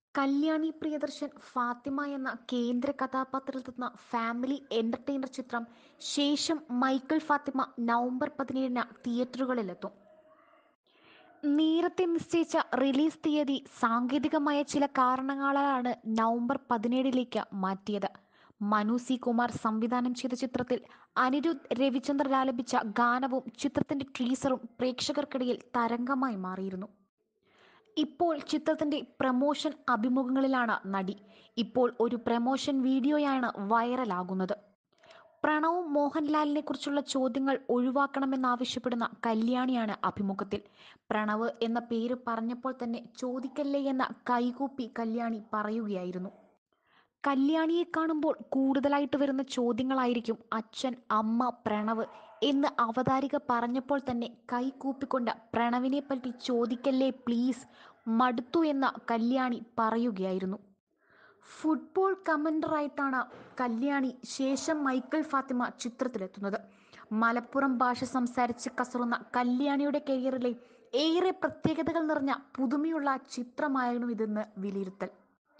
കല്യാണി പ്രിയദർശൻ ഫാത്തിമ എന്ന കേന്ദ്ര കഥാപാത്രത്തിലെത്തുന്ന family entertainer ചിത്രം ശേഷം മൈക്കിൾ ഫാത്തിമ നവംബർ 17-ന് തിയേറ്ററുകളിലെത്തും. നേരത്തെ നിശ്ചയിച്ച റിലീസ് തീയതി സാങ്കേതികമായ ചില കാരണങ്ങളാലാണ് നവംബർ 17-ലേക്ക് മാറ്റിയത്. മനു സി കുമാർ സംവിധാനം ചെയ്ത ചിത്രത്തിൽ അനിരുദ്ധ് രവിചന്ദർ ആലപിച്ച ഗാനവും ചിത്രത്തിന്റെ ടീസറും പ്രേക്ഷകർക്കിടയിൽ തരംഗമായി മാറിയിരുന്നു. ഇപ്പോൾ ചിത്രത്തിന്റെ പ്രമോഷൻ അഭിമുഖങ്ങളിലാണ് നടി. ഇപ്പോൾ ഒരു പ്രമോഷൻ വീഡിയോയാണ് വൈറലാകുന്നത്. പ്രണവും മോഹൻലാലിനെ കുറിച്ചുള്ള ചോദ്യങ്ങൾ ഒഴിവാക്കണമെന്നാവശ്യപ്പെടുന്ന കല്യാണിയാണ് അഭിമുഖത്തിൽ. പ്രണവ് എന്ന പേര് പറഞ്ഞപ്പോൾ തന്നെ ചോദിക്കല്ലേ എന്ന കൈകൂപ്പി കല്യാണി പറയുകയായിരുന്നു. കല്യാണിയെ കാണുമ്പോൾ കൂടുതലായിട്ട് വരുന്ന ചോദ്യങ്ങളായിരിക്കും അച്ഛൻ, അമ്മ, പ്രണവ് എന്ന് അവതാരിക പറഞ്ഞപ്പോൾ തന്നെ കൈ കൂപ്പിക്കൊണ്ട് പ്രണവിനെ പറ്റി ചോദിക്കല്ലേ പ്ലീസ്, മടുത്തു എന്ന് കല്യാണി പറയുകയായിരുന്നു. ഫുട്ബോൾ കമന്ററായിട്ടാണ് കല്യാണി ശേഷം മൈക്കിൾ ഫാത്തിമ ചിത്രത്തിലെത്തുന്നത്. മലപ്പുറം ഭാഷ സംസാരിച്ച് കസറുന്ന കല്യാണിയുടെ കരിയറിലെ ഏറെ പ്രത്യേകതകൾ നിറഞ്ഞ പുതുമയുള്ള ചിത്രമായിരുന്നു ഇതെന്ന് വിലയിരുത്തൽ.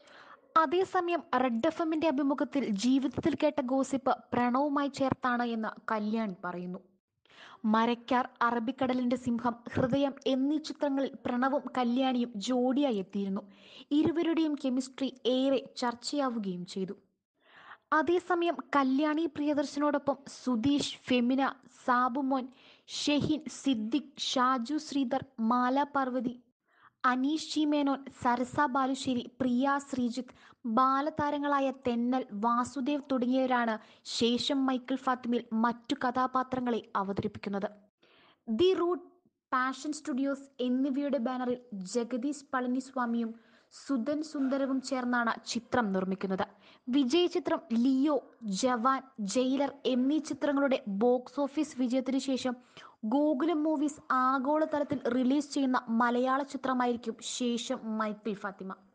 അതേസമയം റെഡ് എഫ്എമ്മിന്റെ അഭിമുഖത്തിൽ ജീവിതത്തിൽ കേട്ട ഗോസിപ്പ് പ്രണവുമായി ചേർത്താണ് എന്ന് കല്യാണി പറയുന്നു. മരക്കാർ, അറബിക്കടലിന്റെ സിംഹം, ഹൃദയം എന്നീ ചിത്രങ്ങളിൽ പ്രണവും കല്യാണിയും ജോഡിയായി എത്തിയിരുന്നു. ഇരുവരുടെയും കെമിസ്ട്രി ഏറെ ചർച്ചയാവുകയും ചെയ്തു. അതേസമയം കല്യാണി പ്രിയദർശനോടൊപ്പം സുധീഷ്, ഫെമിന, സാബുമോൻ, ഷെഹിൻ, സിദ്ദിഖ്, ഷാജു ശ്രീധർ, മാല പാർവതി, അനീഷ് ജി മേനോൻ, സരസ ബാലുശ്ശേരി, പ്രിയ ശ്രീജിത്ത്, ബാലതാരങ്ങളായ തെന്നൽ, വാസുദേവ് തുടങ്ങിയവരാണ് ശേഷം മൈക്കിൾ ഫാത്തിമയിൽ മറ്റു കഥാപാത്രങ്ങളെ അവതരിപ്പിക്കുന്നത്. ദി റൂട്ട്, പാഷൻ സ്റ്റുഡിയോസ് എന്നിവയുടെ ബാനറിൽ ജഗദീഷ് പളനിസ്വാമിയും സുധൻ സുന്ദരവും ചേർന്നാണ് ചിത്രം നിർമ്മിക്കുന്നത്. വിജയ് ചിത്രം ലിയോ, ജവാൻ, ജയിലർ എന്നീ ചിത്രങ്ങളുടെ ബോക്സ് ഓഫീസ് വിജയത്തിനു ശേഷം ഗോകുലം മൂവീസ് ആഗോളതലത്തിൽ റിലീസ് ചെയ്യുന്ന മലയാള ചിത്രമായിരിക്കും ശേഷം മൈക്കിൾ ഫാത്തിമ.